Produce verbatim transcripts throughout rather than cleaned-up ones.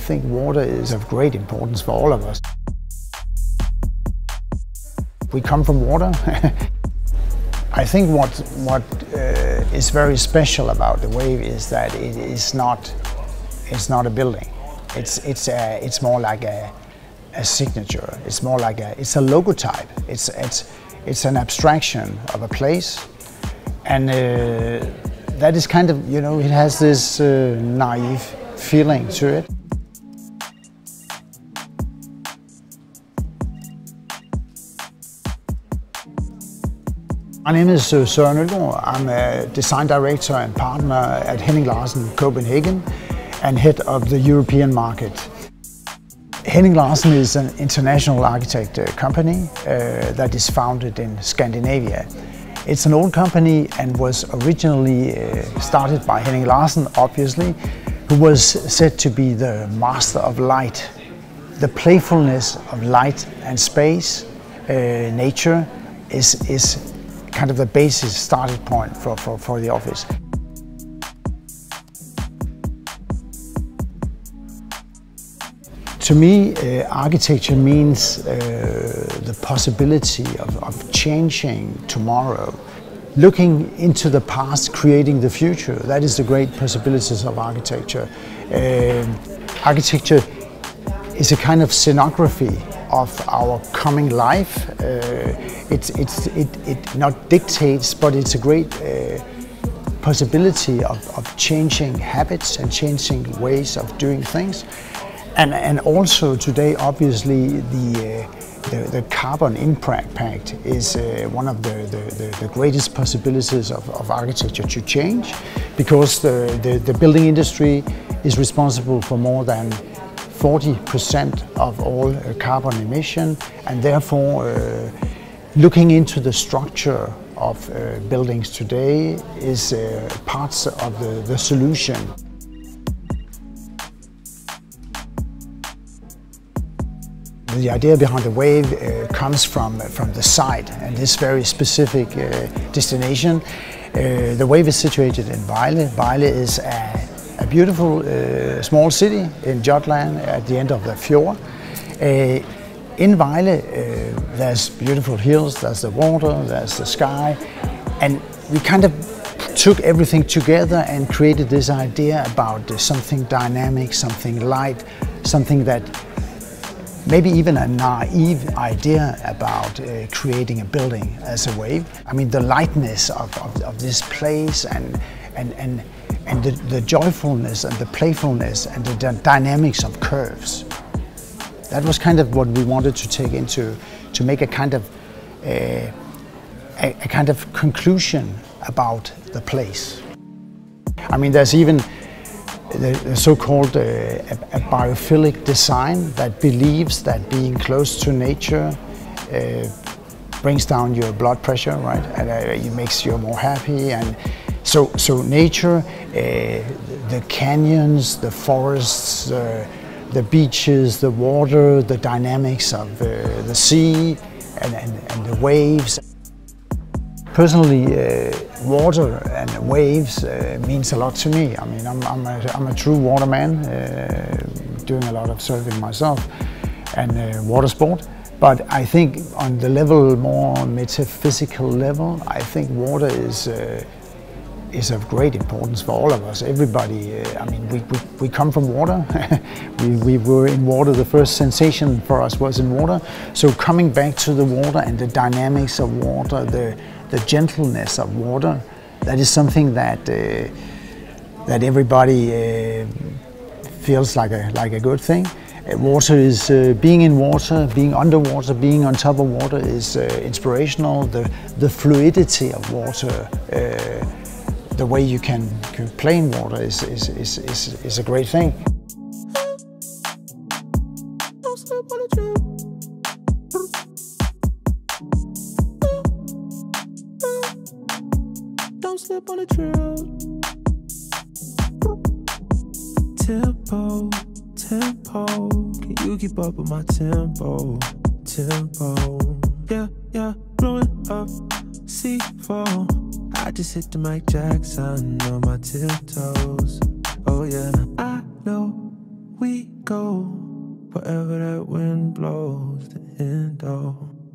think water is of great importance for all of us. We come from water. I think what, what uh, is very special about the wave is that it is not, it's not a building. It's, it's, a, it's more like a, a signature. It's more like a, it's a logotype. It's, it's, it's an abstraction of a place. And uh, that is kind of, you know, it has this uh, naive feeling to it. My name is uh, Søren Øllgaard. I'm a design director and partner at Henning Larsen, Copenhagen, and head of the European market. Henning Larsen is an international architect uh, company uh, that is founded in Scandinavia. It's an old company and was originally uh, started by Henning Larsen, obviously, who was said to be the master of light. The playfulness of light and space, uh, nature, is, is kind of the basis starting point for, for, for the office. To me, uh, architecture means uh, the possibility of, of changing tomorrow. Looking into the past, creating the future, that is the great possibilities of architecture. Uh, architecture is a kind of scenography of our coming life. Uh, it's, it's, it, it not dictates, but it's a great uh, possibility of, of changing habits and changing ways of doing things. And, and also today, obviously, the, uh, the, the carbon impact is uh, one of the, the, the greatest possibilities of, of architecture to change, because the, the, the building industry is responsible for more than forty percent of all uh, carbon emission, and therefore uh, looking into the structure of uh, buildings today is uh, parts of the, the solution. The idea behind the wave uh, comes from, from the site and this very specific uh, destination. Uh, the wave is situated in Vejle. Vejle is a, a beautiful uh, small city in Jutland at the end of the fjord. Uh, in Vejle uh, there's beautiful hills, there's the water, there's the sky, and we kind of took everything together and created this idea about uh, something dynamic, something light, something that maybe even a naive idea about uh, creating a building as a wave. I mean, the lightness of, of, of this place and, and, and, and the, the joyfulness and the playfulness and the dynamics of curves. That was kind of what we wanted to take into, to make a kind of, uh, a, a kind of conclusion about the place. I mean, there's even the so-called uh, a, a biophilic design that believes that being close to nature uh, brings down your blood pressure, right? And uh, it makes you more happy. And so, so nature, uh, the canyons, the forests, uh, the beaches, the water, the dynamics of uh, the sea and, and, and the waves. Personally, uh, water and waves uh, means a lot to me. I mean, I'm, I'm, a, I'm a true waterman, uh, doing a lot of surfing myself and uh, water sport. But I think on the level, more metaphysical level, I think water is, uh, is of great importance for all of us. Everybody, uh, I mean, we, we, we come from water. we, we were in water. The first sensation for us was in water. So coming back to the water and the dynamics of water, the The gentleness of water, that is something that uh, that everybody uh, feels like a like a good thing. Uh, water is uh, being in water, being underwater, being on top of water is uh, inspirational. The the fluidity of water, uh, the way you can, can play in water is is, is is is a great thing. Don't slip on the trail. Tempo, tempo. Can you keep up with my tempo? Tempo. Yeah, yeah. Blowing up, C four. I just hit the Mike Jackson on my tiptoes. Oh yeah. I know we go, wherever that wind blows, the end of.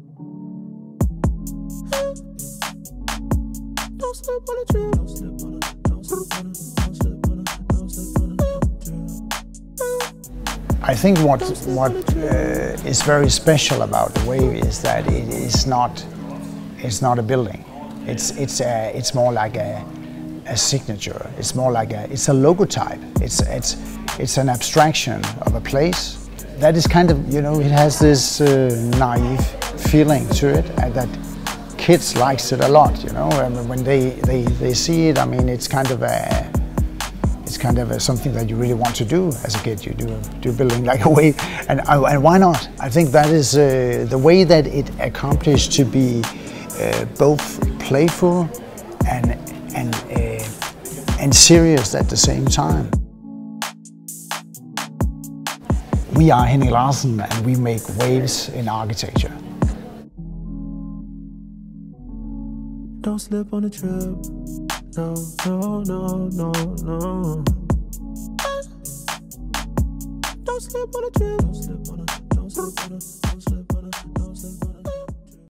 Don't slip on a trip. Don't slip on a, don't slip on a, don't slip on a, don't slip on a trip. I think what what uh, is very special about the Wave is that it is not it's not a building. It's it's a, it's more like a a signature. It's more like a it's a logotype. It's it's it's an abstraction of a place that is kind of, you know, it has this uh, naive feeling to it, and that kids likes it a lot, you know. I mean, when they, they, they see it, I mean, it's kind of a, it's kind of a, something that you really want to do as a kid. You do do building like a Wave, and and why not? I think that is uh, the way that it accomplished to be uh, both playful and and uh, and serious at the same time. We are Henning Larsen, and we make waves in architecture. Don't slip on a trip. No, no, no, no, no. Don't slip on a trip. Don't slip on a, don't slip on a, don't slip on a.